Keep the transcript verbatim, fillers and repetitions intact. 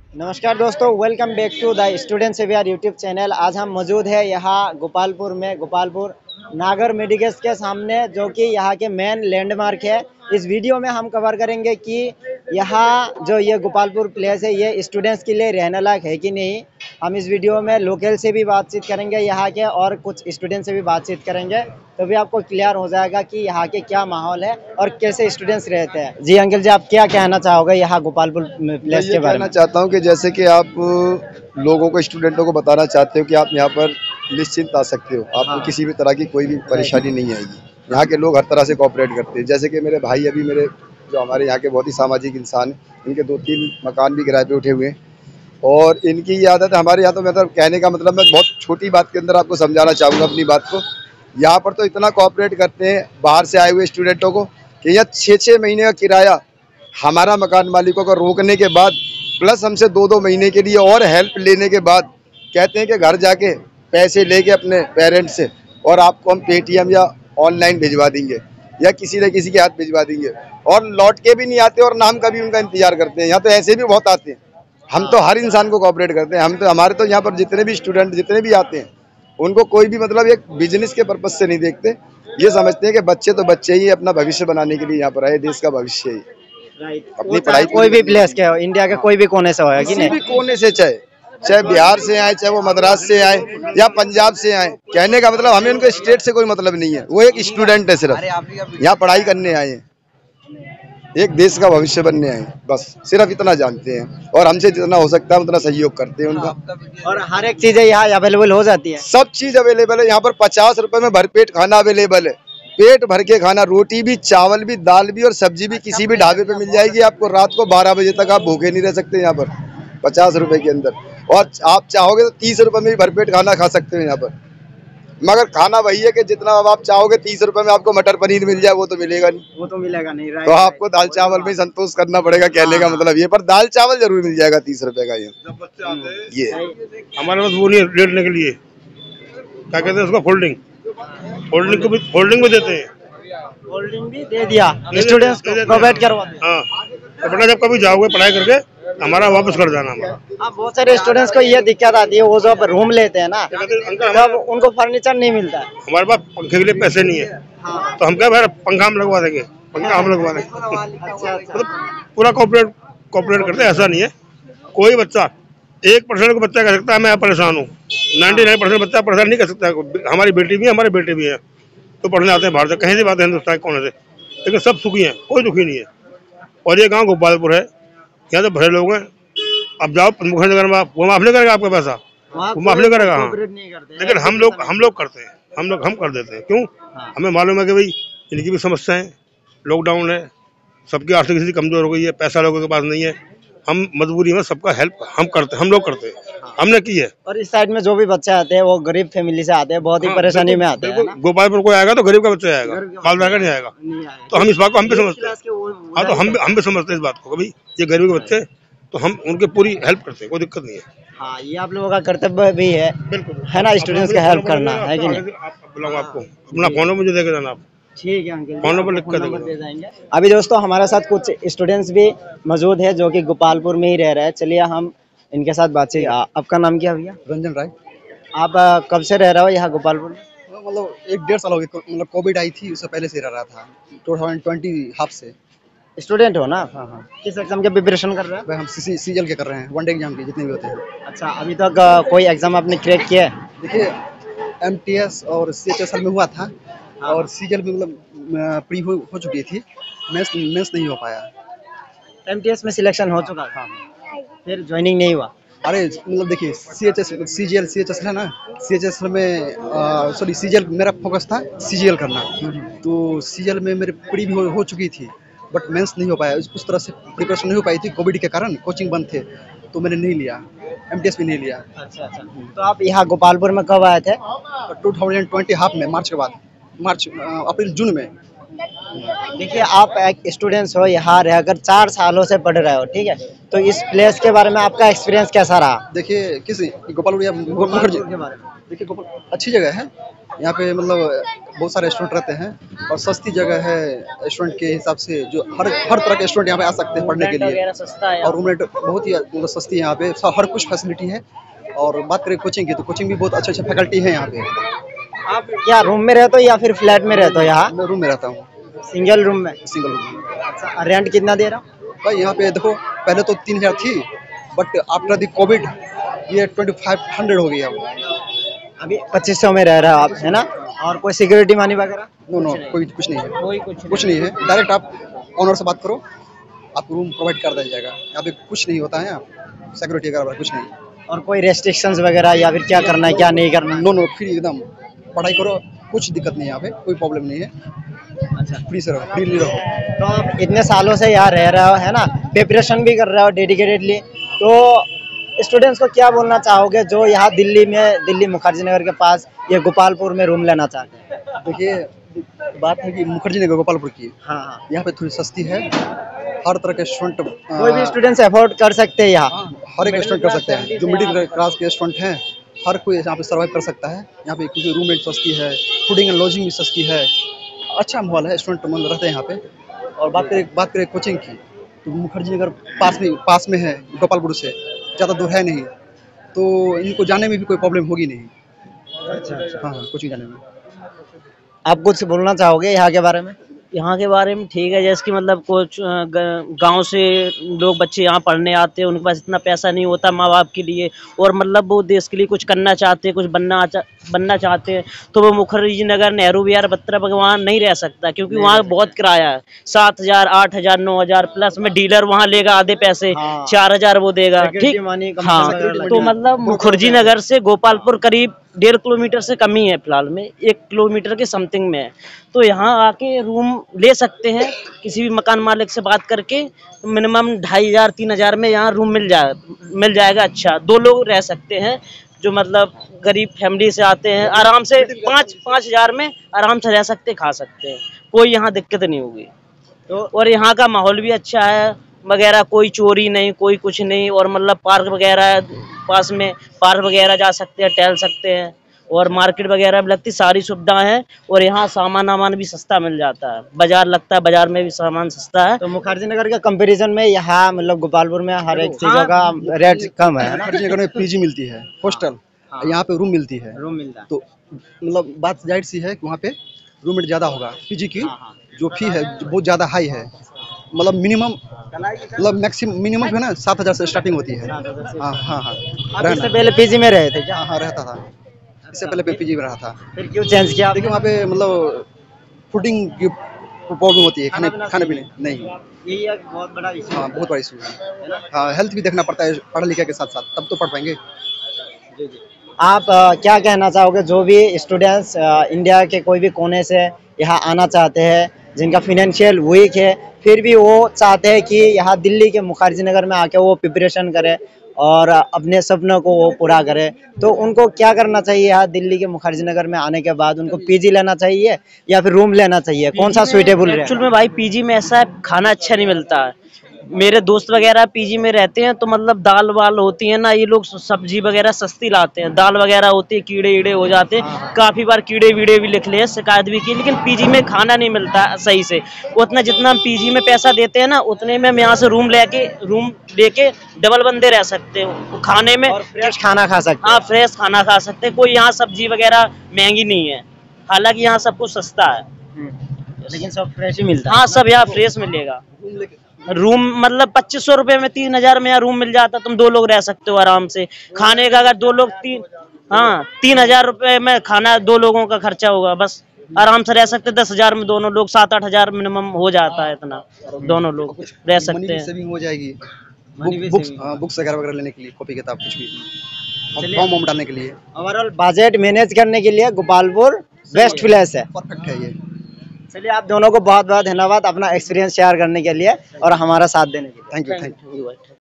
नमस्कार दोस्तों, welcome back to the student saviour YouTube channel. आज हम मौजूद है यहाँ गोपालपुर में, गोपालपुर नागर मेडिकल्स के सामने, जो कि यहाँ के मेन लैंडमार्क है। इस वीडियो में हम कवर करेंगे कि यहाँ जो ये गोपालपुर प्लेस है ये स्टूडेंट्स के लिए रहने लायक है कि नहीं। हम इस वीडियो में लोकल से भी बातचीत करेंगे यहाँ के, और कुछ स्टूडेंट से भी बातचीत करेंगे, तो भी आपको क्लियर हो जाएगा कि यहाँ के क्या माहौल है और कैसे स्टूडेंट्स रहते हैं। जी अंकल जी, आप क्या कहना चाहोगे यहाँ गोपालपुर प्लेस के बारे में? कहना चाहता हूँ कि जैसे कि आप लोगों को, स्टूडेंटों को बताना चाहते हो कि आप यहाँ पर निश्चिंत आ सकते हो, आपको हाँ। किसी भी तरह की कोई भी परेशानी नहीं आएगी। यहाँ के लोग हर तरह से कोऑपरेट करते हैं। जैसे कि मेरे भाई, अभी मेरे जो हमारे यहाँ के बहुत ही सामाजिक इंसान हैं, इनके दो तीन मकान भी किराए पे उठे हुए हैं, और इनकी ये आदत है। हमारे यहाँ तो मतलब कहने का मतलब, मैं बहुत छोटी बात के अंदर आपको समझाना चाहूँगा अपनी बात को। यहाँ पर तो इतना कोऑपरेट करते हैं बाहर से आए हुए स्टूडेंटों को कि यहाँ छः छः महीने का किराया हमारा मकान मालिकों को रोकने के बाद, प्लस हमसे दो दो महीने के लिए और हेल्प लेने के बाद, कहते हैं कि घर जाके पैसे लेके अपने पेरेंट्स से, और आपको हम पेटीएम या ऑनलाइन भिजवा देंगे या किसी न किसी के हाथ भिजवा देंगे, और लौट के भी नहीं आते और ना हम कभी उनका इंतजार करते हैं। यहाँ तो ऐसे भी बहुत आते हैं। हम तो हर इंसान को कोऑपरेट करते हैं। हम तो, हमारे तो यहाँ पर जितने भी स्टूडेंट जितने भी आते हैं, उनको कोई भी मतलब एक बिजनेस के पर्पज से नहीं देखते। ये समझते हैं कि बच्चे तो बच्चे ही अपना भविष्य बनाने के लिए यहाँ पर आए, देश का भविष्य ही। राइट। अपनी पढ़ाई कोई भी प्लेस के हो, इंडिया के कोई भी कोने से हो कि किसी नहीं, भी कोने से, चाहे चाहे बिहार से आए, चाहे वो मद्रास से आए या पंजाब से आए, कहने का मतलब हमें उनके स्टेट से कोई मतलब नहीं है। वो एक स्टूडेंट है, सिर्फ यहाँ पढ़ाई करने आए हैं, एक देश का भविष्य बनने आए, बस सिर्फ इतना जानते हैं, और हमसे जितना हो सकता है उतना सहयोग करते हैं उनका। और हर एक चीजें यहाँ अवेलेबल हो जाती है। सब चीज अवेलेबल है यहाँ पर। पचास रुपए में भरपेट खाना अवेलेबल है, पेट भर के खाना, रोटी भी, चावल भी, दाल भी और सब्जी भी किसी भी ढाबे पे मिल जाएगी आपको। रात को बारह बजे तक आप भूखे नहीं रह सकते यहाँ पर, पचास रुपए के अंदर। और आप चाहोगे तो तीस रुपए में भी भरपेट खाना खा सकते हो यहाँ पर। मगर खाना वही है कि जितना अब आप चाहोगे, तीस रुपए में आपको मटर पनीर मिल जाए, वो तो मिलेगा नहीं। वो तो मिलेगा नहीं। राइट। तो आपको दाल चावल में संतोष करना पड़ेगा, कहने का मतलब ये। पर दाल चावल जरूर मिल जाएगा तीस रुपए का। ये ये हमारे पास वो नहीं है लेटने के लिए, क्या कहते हैं उसको, फोल्डिंग फोल्डिंग को भी फोल्डिंग भी देते हैं। होल्डिंग भी दे दिया स्टूडेंट्स को, प्रोवाइड करवाते हैं। हाँ, तो बेटा जब कभी जाओगे पढ़ाई करके, हमारा वापस कर जाना हमारा। हाँ, बहुत सारे स्टूडेंट्स को ये दिक्कत आती है, वो जब रूम लेते हैं ना, तब उनको फर्नीचर नहीं मिलता है। हमारे पास पंखे के लिए पैसे नहीं है। हाँ। तो हम क्या भाई, पंखा हम लगवा देंगे, पंखा हम लगवा देंगे। अच्छा अच्छा। तो पूरा कोऑपरेट कोऑपरेट करते हैं, ऐसा नहीं है। कोई बच्चा, एक परसेंट को बच्चा कह सकता है मैं परेशान हूँ, नाइन्टी नाइन परसेंट बच्चा परेशान नहीं कर सकता। हमारी बेटी भी है, हमारे बेटे भी है, तो पढ़ने आते हैं बाहर से, कहीं से बात है हिंदुस्तान के कोने से, लेकिन सब सुखी हैं, कोई दुखी नहीं है। और ये गांव गोपालपुर है, यहाँ तो भरे लोग हैं। अब जाओ मुख्यनगर में, वो माफ नहीं करेगा आपका पैसा, वो माफ नहीं करेगा। हाँ, लेकिन हम लोग हम लोग करते हैं, हम लोग हम कर देते हैं। क्यों? हमें मालूम है कि भाई इनकी भी समस्या है, लॉकडाउन है, सबकी आर्थिक स्थिति कमजोर हो गई है, पैसा लोगों के पास नहीं है। हम मजबूरी में सबका हेल्प हम करते, हम लोग करते हैं, हमने की है। और इस साइड में जो भी बच्चे आते हैं वो गरीब फैमिली से आते हैं, बहुत ही परेशानी में आते हैं। गोपालपुर कोई आएगा तो गरीब का बच्चा आएगा, मालदार का नहीं आएगा। तो हम इस बात को हम भी समझते हैं। हाँ, तो हम हम भी समझते हैं इस बात को, भाई ये गरीब के बच्चे, तो हम उनके पूरी हेल्प करते हैं, कोई दिक्कत नहीं है। हाँ, ये आप लोगों का कर्तव्य भी है, बिल्कुल है ना, स्टूडेंट्स का हेल्प करना है कि नहीं। बुलाऊंगा आपको, अपना फोन मुझे देके जाना आप। ठीक है अंकल, फोन नंबर लिख कर दे जाएंगे। अभी दोस्तों हमारे साथ कुछ स्टूडेंट्स भी मौजूद है जो कि गोपालपुर में ही रह रहे हैं। चलिए हम इनके साथ बातचीत। आपका नाम क्या भैया? रंजन राय। आप आ, कब से रह रहे हो यहाँ गोपालपुर में? मतलब एक डेढ़ साल हो गया, मतलब कोविड आई थी उससे पहले से रह रहा था, टू थाउजेंड ट्वेंटी हाफ से। स्टूडेंट हो ना? हाँ हाँ। किस एग्जाम के प्रिपरेशन कर रहे हैं? हम सी सीजल के कर रहे हैं, वन डे एग्जाम के जितने भी होते हैं। अच्छा, अभी तक आ, कोई एग्जाम आपने क्रैक किया है? देखिए, एमटीएस और सीएचएसएल में हुआ था, और सीजल में मतलब प्री हो, हो चुकी थी, मेंस मेंस नहीं हो पाया। एमटीएस में सिलेक्शन हो चुका था, फिर ज्वाइनिंग नहीं हुआ? अरे मतलब देखिए, सीएचएस सीजीएल सीएचएस है ना, सीएचएस में सॉरी सीजीएल मेरा फोकस था सीजीएल करना, तो सीजीएल में मेरे प्री भी हो, हो चुकी थी, बट मेंस नहीं हो पाया। उस तरह से प्रिपरेशन नहीं हो पाई थी, कोविड के कारण कोचिंग बंद थे, तो मैंने नहीं लिया, एमटीएस भी नहीं लिया। अच्छा अच्छा। तो आप यहाँ गोपालपुर में कब आए थे? टू थाउजेंड ट्वेंटी हाफ में, मार्च के बाद, मार्च अप्रैल जून में। देखिए, आप एक स्टूडेंट्स हो, यहाँ रहकर चार सालों से पढ़ रहे हो, ठीक है, तो इस प्लेस के बारे में आपका एक्सपीरियंस कैसा रहा? देखिए, किसी गोपालपुर या मुखर्जी के बारे में देखिए गोपाल अच्छी जगह है, यहाँ पे मतलब बहुत सारे स्टूडेंट रहते हैं और सस्ती जगह है स्टूडेंट के हिसाब से, जो हर हर तरह के स्टूडेंट यहाँ पे आ सकते हैं पढ़ने के लिए। सस्ता है और रूम रेंट बहुत ही मतलब सस्ती है यहाँ पे, सब हर कुछ फैसिलिटी है। और बात करें कोचिंग की, तो कोचिंग भी बहुत अच्छे अच्छे फैकल्टी है यहाँ पे। आप क्या रूम में रहते हो या फिर फ्लैट में रहते हो? यहाँ मैं रूम में रहता हूँ, सिंगल रूम में। सिंगल रूम में। अच्छा, रेंट कितना दे रहा हूँ? भाई यहाँ पे देखो, पहले तो तीन हजार थी, बट आफ्टर द कोविड ये ट्वेंटी फाइव हंड्रेड हो गया। अभी पच्चीस सौ में रह रहे हो आप, है ना? और कोई सिक्योरिटी मनी वगैरह? नो नो कोई कुछ नहीं है, कोई कुछ कुछ नहीं है। डायरेक्ट आप ऑनर से बात करो, आपको रूम प्रोवाइड कर दिया जाएगा। यहाँ पे कुछ नहीं होता है, सिक्योरिटी वगैरह कुछ नहीं। और कोई रेस्ट्रिक्शंस वगैरह या फिर क्या करना है क्या नहीं करना है? नो नो फ्री एकदम, पढ़ाई करो, कुछ दिक्कत नहीं है यहाँ पे, कोई प्रॉब्लम नहीं है। अच्छा, फ्री से रहो, फ्रीली रहो। तो आप इतने सालों से यहाँ रह रहे हो, है ना? प्रिपरेशन भी कर रहे हो डेडिकेटेडली, तो स्टूडेंट्स को क्या बोलना चाहोगे जो यहाँ दिल्ली में, दिल्ली मुखर्जी नगर के पास ये गोपालपुर में रूम लेना चाहते हैं? देखिए बात है कि मुखर्जी नगर गोपालपुर की, हाँ हाँ, यहाँ पे थोड़ी सस्ती है, हर तरह के स्टूडेंट, कोई भी स्टूडेंट्स अफोर्ड कर सकते हैं यहाँ। हर एक स्टूडेंट कर सकते हैं। जो मिडिल क्लास के स्टूडेंट हैं, हर कोई यहाँ पे सर्वाइव कर सकता है। यहाँ पे क्योंकि रूम रेंट सस्ती है, फूडिंग एंड लॉजिंग भी सस्ती है, अच्छा माहौल है, स्टूडेंट मतलब रहते हैं यहाँ पे। और बात करें बात करें कोचिंग की, तो मुखर्जी नगर पास में पास में है, गोपालपुर से ज़्यादा दूर है नहीं, तो इनको जाने में भी कोई प्रॉब्लम होगी नहीं। अच्छा, हाँ हाँ, कोचिंग जाने में। आप कुछ बोलना चाहोगे यहाँ के बारे में? यहाँ के बारे में ठीक है, जैसे कि मतलब कुछ गांव से लोग बच्चे यहाँ पढ़ने आते हैं, उनके पास इतना पैसा नहीं होता माँ बाप के लिए, और मतलब वो देश के लिए कुछ करना चाहते हैं, कुछ बनना चा, बनना चाहते हैं, तो वो मुखर्जी नगर, नेहरू विहार, बत्रा वहाँ नहीं रह सकता, क्योंकि वहाँ बहुत किराया है। सात हजार आठ हजार नौ हजार प्लस में डीलर वहाँ लेगा आधे पैसे, हाँ। चार हजार वो देगा, ठीक। हाँ, तो मतलब मुखर्जी नगर से गोपालपुर करीब डेढ़ किलोमीटर से कम ही है, फिलहाल में एक किलोमीटर के समथिंग में है। तो यहाँ आके रूम ले सकते हैं, किसी भी मकान मालिक से बात करके मिनिमम ढाई हजार तीन हजार में यहाँ रूम मिल जाए मिल जाएगा। अच्छा, दो लोग रह सकते हैं, जो मतलब गरीब फैमिली से आते हैं, आराम से पाँच पाँच हजार में आराम से रह सकते, खा सकते हैं, कोई यहाँ दिक्कत नहीं होगी। तो और यहाँ का माहौल भी अच्छा है वगैरह, कोई चोरी नहीं, कोई कुछ नहीं, और मतलब पार्क वगैरह पास में, पार्क वगैरह जा सकते हैं, टहल सकते हैं, और मार्केट वगैरह भी लगती, सारी सुविधाएं हैं। और यहाँ सामान वामान भी सस्ता मिल जाता है, बाजार लगता है, बाजार में भी सामान सस्ता है। तो मुखर्जी नगर के कंपैरिजन में यहाँ मतलब गोपालपुर में हर एक चीजों का रेट कम है। मुखर्जी नगर में पीजी मिलती है, हॉस्टल, यहाँ पे रूम मिलती है। रूम मिलता है, तो मतलब बात जाहिर सी है कि वहाँ पे रूम रेट ज़्यादा होगा। पीजी की जो फी है बहुत ज़्यादा हाई है, मतलब मिनिमम मतलब मैक्सिमम मिनिमम है ना सात हजार से स्टार्टिंग होती है। हाँ हाँ हाँ, इससे पहले पीजी में रहे थे क्या? हाँ हाँ रहता था, इससे पहले पीजी में रहा था। फिर क्यों चेंज किया? देखिए वहाँ पे मतलब फूडिंग की प्रॉब्लम होती है, खाने खाने पीने नहीं। यही एक बहुत बड़ा इशू हाँ, बहुत बड़ा इशू है। हाँ, हेल्थ भी देखना पड़ता है पढ़ा लिखा के साथ साथ, तब तो पढ़ पाएंगे। आप आ, क्या कहना चाहोगे जो भी स्टूडेंट्स इंडिया के कोई भी कोने से यहाँ आना चाहते हैं, जिनका फिनेंशियल वीक है, फिर भी वो चाहते हैं कि यहाँ दिल्ली के मुखर्जी नगर में आके वो प्रिपरेशन करें और अपने सपनों को वो पूरा करें, तो उनको क्या करना चाहिए? यहाँ दिल्ली के मुखर्जी नगर में आने के बाद उनको पीजी लेना चाहिए या फिर रूम लेना चाहिए? कौन सा सुइटेबल है? एक्चुअल में भाई पीजी में ऐसा है, खाना अच्छा नहीं मिलता है। मेरे दोस्त वगैरह पीजी में रहते हैं, तो मतलब दाल वाल होती है ना, ये लोग सब्जी वगैरह सस्ती लाते हैं, दाल वगैरह होती है, कीड़े ईड़े हो जाते हैं, काफी बार कीड़े वीड़े भी लिख लिए, शिकायत भी की, लेकिन पीजी में खाना नहीं मिलता सही से। उतना जितना हम पीजी में पैसा देते हैं ना, उतने में हम यहाँ से रूम लेके रूम लेके डबल बंदे रह सकते हैं, खाने में फ्रेश खाना खा सकते हैं। हाँ, फ्रेश खाना खा सकते हैं, कोई यहाँ सब्जी वगैरह महंगी नहीं है, हालांकि यहाँ सब कुछ सस्ता है, लेकिन सब फ्रेश ही मिलता है। हाँ सब यहाँ फ्रेश मिलेगा। रूम मतलब पच्चीस सौ रुपए में तीन हजार में यहाँ रूम मिल जाता, तुम दो लोग रह सकते हो आराम से। खाने का अगर दो लोग तीन हाँ तीन हजार रुपए में खाना दो लोगों का खर्चा होगा, बस आराम से रह सकते। दस हजार में दोनों लोग सात आठ हजार मिनिमम हो जाता है, इतना दोनों लोग रह सकते हैं। सेविंग हो जाएगी, मनी भी बुक्स saving। बुक्स वगैरह वगैरह लेने के लिए, कॉपी किताब कुछ भी, फॉर्म वॉर्म डालने के लिए ओवरऑल बजट मैनेज करने के लिए गोपालपुर बेस्ट प्लेस है। परफेक्ट है ये। चलिए, आप दोनों को बहुत बहुत धन्यवाद अपना एक्सपीरियंस शेयर करने के लिए और हमारा साथ देने के लिए। Thank you thank you.